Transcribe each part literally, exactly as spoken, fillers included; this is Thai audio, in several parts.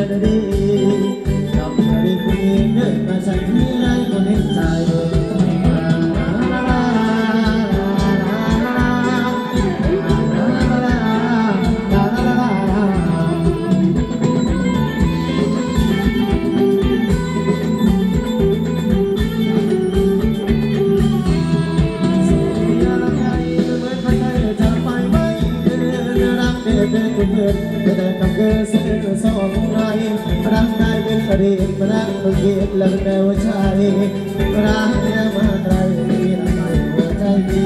ดีกับเรื่องนี้เดินมาใช้ไม่ได้ก็เห็นใจสองในรักได้เป็นประเด็นมาแล้วต้องเก็บแล้วแต่ว่าใช่รักเนี่ยมาไกลมีรักในหัวใจพี่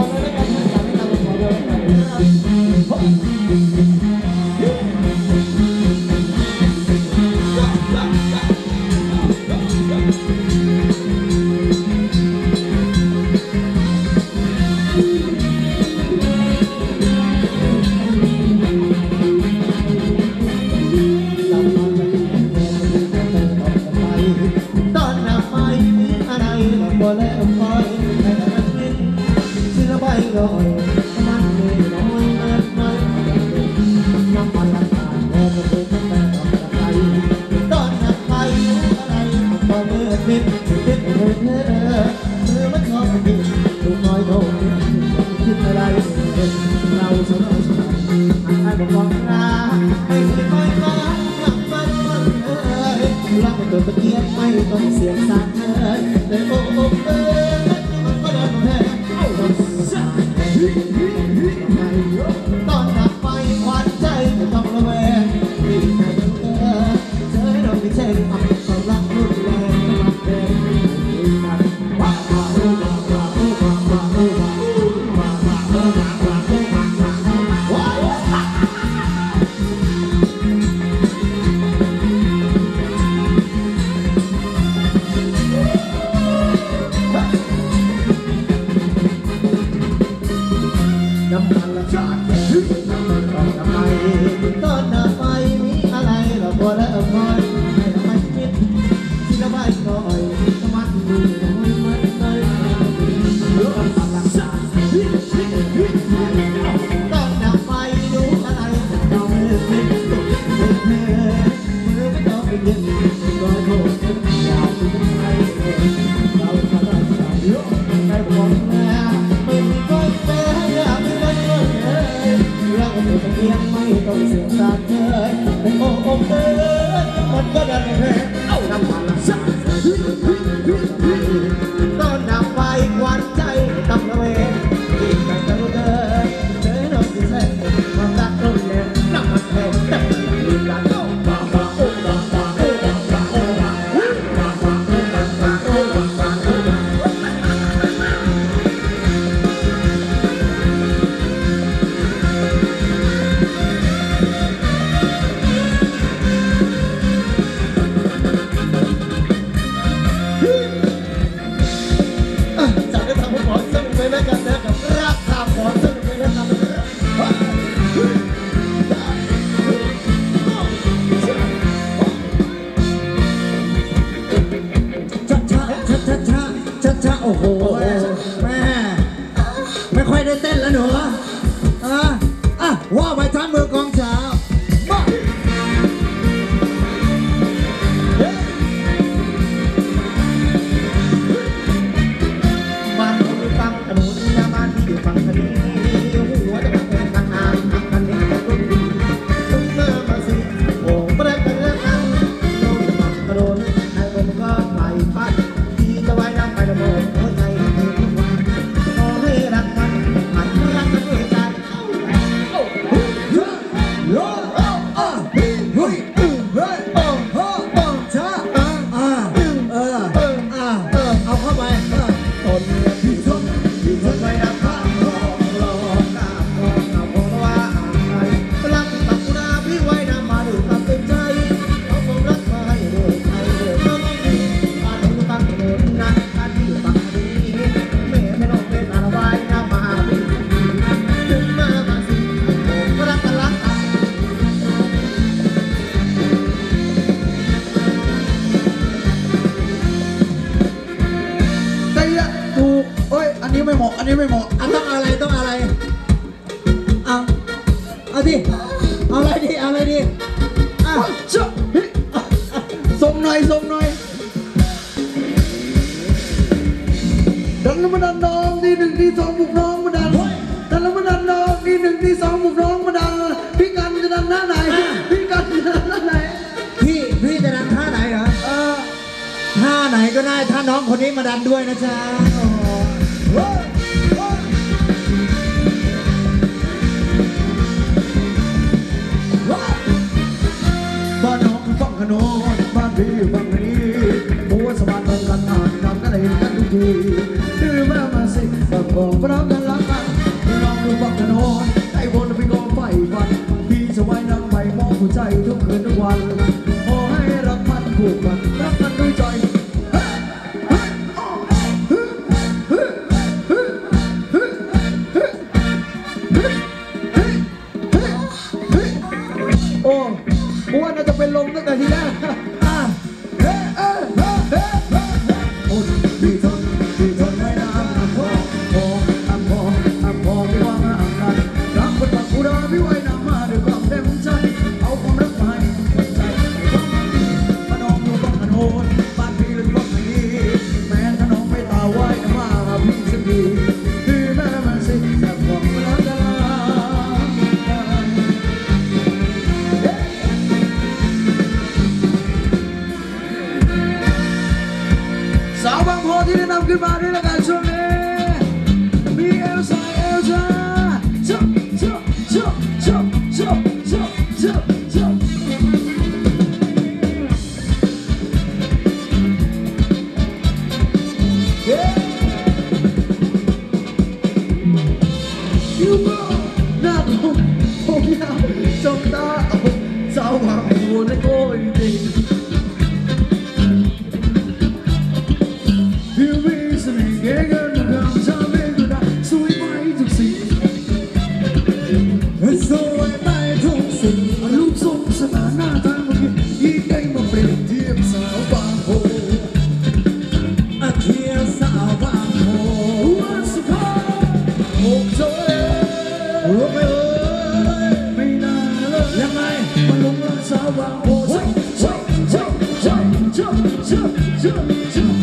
Thank you. บอกมองหน้าไม่เคยคอยมาหลับมันมันเอ้ยรักไม่ตัวตะเกียบไม่ต้องเสียงสั่นเอ้ยแต่โอ้โอ้เอ้ยมันก็เดินแพ้ตอนดับไฟควันใจไม่ต้องระแวงรีบมาดูเออเจอเราไม่ใช่ความความรักรุนแรงมาแดงว้าวว้าวว้าวว้าวว้าวว้าวว้าวว้าวว้าวว้าวว้าวน้ำมันละชาติน้ำมันละทำไมตอนหน้าไฟมีอะไรเราพอแล้วพอให้ทำไมคิดที่ระบายหน่อยน้ำมันดูน้ำมันมันเลยน้ำมันละชาติตอนหน้าไฟดูอะไรเราไม่คิดตกเป็นเพลมือไม่ต้องไปยินก็โทษอยากเป็นใครเราทำได้ใจได้บอกแล้วไม่มีคนแพ้อยากเป็นคนเอ้ยรักไม่ต้องเอียงไม่ต้องเสียงสั่นเอ้ยแต่โอ้โอ้เอ้ยมันก็ดันแพ้เอาน้ำมันละชาติตอนดับไฟควันใจต้องระเวงอีกแต่จะรู้เดินเจอโดนที่แท้ความรักรุนแรงน้ำมันแพ้แต่ลืมกันบ้าบ้าโอ้บ้าบ้าโอ้บ้าบ้าโอ้บ้าบ้าบ้าโอ้บ้าบ้าโอ้บ้าบ้าโอ้บ้าจากได้ทำให้ขอซึ่งไปแล้วกันนะกับรักทำขอซึ่งไปแล้วกันช้าช้าช้าช้าช้าช้าช้าโอ้โหแม่ไม่ค่อยได้เต้นแล้วหนูอ่ะอ่ะว่าไปทั้งมือกองเช้ามาบ้านเราอยู่ฝั่งถนนยาบ้านที่อยู่ฝั่งทะเลหัวจะมาเป็นทางนานทางกันนี้จะรุ่นดีตุ้งเมื่อมาสิโอ่งเปรี้ยเป็นเรื่องนั้นโดนจะปักกระโดดไอ้ผมก็ไหลพัดที่จะไว้น้ำไประเบิดหัวใจให้ทุกวันขอให้รักมันหันรักกันด้วยกันโอ้โหโย่อ่ะเฮ้ยเฮ้ยเฮ้ยโอ้โหโอ้ช้าอ่ะอ่ะเอออ่ะเอาเข้าไปตนที่ทนที่ทนไว้ดับข้างรอรอกาบมองเอาพอว่าหายรักตักกุราพี่ไว้นำมาดูตัดเต็มใจเอาความรักมาให้ด้วยใจด้วยน้องดีบ้านเราอยู่ฝั่งถนนนั้นท่านที่อยู่ฝั่งนี้แม่ไม่ต้องเป็นอะไรไว้น้ำมาพี่ถึงมาบางสิ่งผมรักกันรักกันแต่ยะถูกเอ้ยอันนี้ไม่เหมาะอันนี้ไม่เหมาะอ่ะต้องอะไรต้องอะไรเอาเอาดิเอาอะไรดิเอาอะไรดิอ่ะเจ้าส่งหน่อยส่งหน่อยดันแล้วมาดันน้องทีหนึ่งทีสองบุกน้องมาดันดันแล้วมาดันน้องทีหนึ่งทีสองบุกน้องมาดันพี่กันจะดันหน้าไหนพี่กันจะดันหน้าไหนพี่พี่จะดันท่าไหนเหรอเออท่าไหนก็ได้ถ้าน้องคนนี้มาดันด้วยนะจ๊ะบ้านน้องฟังขนมบ้านพี่ฟังนี้บัวสะพานตรงกันอ่านนำกันเห็นกันทุกทีดื้อแม่มาสิฝากบอกพระกันรักกันน้องดูฟังขนมใจบนพี่ก็ไฟฟันพี่จะไว้นั่งไปมองหัวใจทุกคืนทุกวันขอให้รักมันผูกกันรักกันด้วยใจโอ้กูว่าน่าจะเป็นลมตั้งแต่ทีแรกอ่ะเฮ้เฮ้เฮ้เฮ้โอ้พี่ทนพี่ทนไม่นานอ่ะพอพออ่ะพออ่ะพอไม่ว่าห่างกันรักคนปักกูรอพี่ไว้นำมาด้วยความเต็มใจเอาความรักมาให้คนใจมาน้องดูบ้างกันโหดบ้านพี่หรือบ้านนี้แม้ถ้าน้องไม่ตาไว้มาพี่สักทีคือแม่มาสิแต่บอกมาแล้วกันขึ้นมาด้วยละกันช่วงนี้มีเอลซ่าเอลซ่าจ๊อบจ๊อบจ๊อบจ๊อบจ๊อบจ๊อบจ๊อบจ๊อบเย้ยูโก้หน้าผมผมยาวจ้องตาผมสาวหวานหัวในโก้จริงพี่วิสเน่ห์เก่งกันมาทำชาเล่ก็ได้สวยไปทุกสิ่งสวยไปทุกสิ่งรูปทรงสง่าหน้าตาเมื่อกี้ยิ่งได้มาเปรียบเทียบสาวบางโพอาเทียสาวบางโพวันสุดท้ายโอ้โจ้โอ้ไม่เอ้ยไม่น่าเลยยังไงมาลงรักสาวบางโพชอบชอบชอบชอบชอบชอบชอบชอบ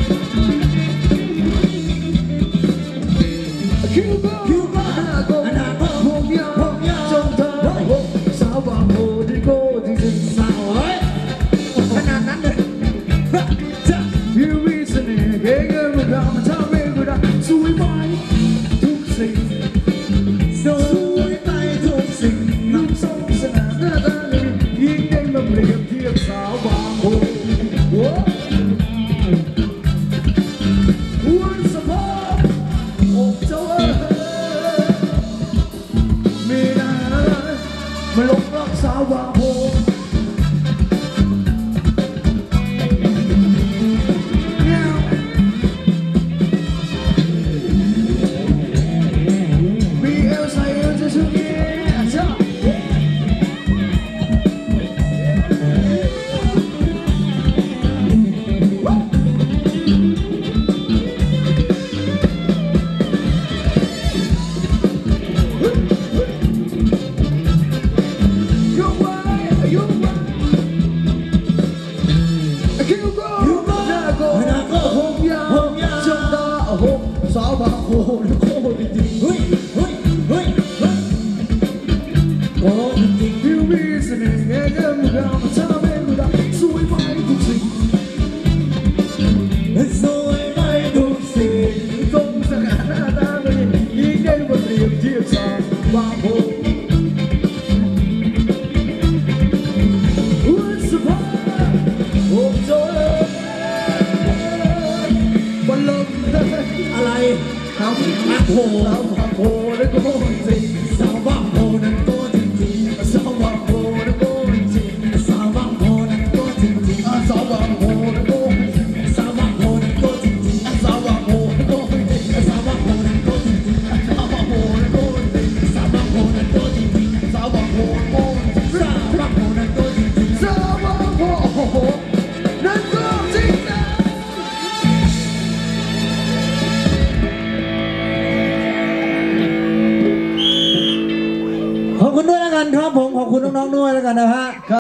คิวบ้าคิวบ้าหน้าโก้หน้าโก้ผมยาวผมยาวจงเธอสาวบางโพที่โก้ที่จริงสาวเฮ้ยขนาดนั้นเลยพี่วิสเน่ห์เก่งกันมาทำชาเล่ก็ได้สวยไปทุกสิ่งสวยไปทุกสิ่งน้ำส้มสง่าหน้าตาเลยยิ่งได้มาเปรียบเทียบสาวบางโพวันสะพานโอ้เจ้าเอ๋ยไม่น่าเลยมาหลงรักสาวบางโพมีเอลใส่เอลจะช่วยเจ้ายุ่งไว้ยุ่งไว้คิวโก้หน้าโก้ผมยาวจงตาผมสาวบางโพนะโก้ดีๆเฮ้ยเฮ้ยเฮ้ยเฮ้ยโอ้จริงพี่วิสเน่ห์เก่งกันมาทำชาเล่ก็ได้สวยไปทุกสิ่งสวยไปทุกสิ่งทรงสง่าหน้าตาเลยยิ่งได้มาเปรียบเทียบสาวบางโพวันสุดท้ายโอ้โจ้บอลลมอะไรสาวบางโพสาวบางโพแล้วก็จริงสาวบางโพนั้นก็จริงๆสาวบางโพนั้นก็จริงสาวบางโพนั้นก็จริงๆสาวบางโพนั้นก็สาวบางโพนั้นก็จริงๆสาวบางโพนั้นก็จริงสาวบางโพนั้นก็จริงสาวบางโพนั้นก็จริงสาวบางโพนั้นก็จริงสาวบางโพนั้นก็จริงสาวบางโพนั้นก็จริงสาวบางโพนั้นก็จริงนะ ขอบคุณด้วยแล้วกันครับผมขอบคุณน้องๆด้วยแล้วกันนะฮะ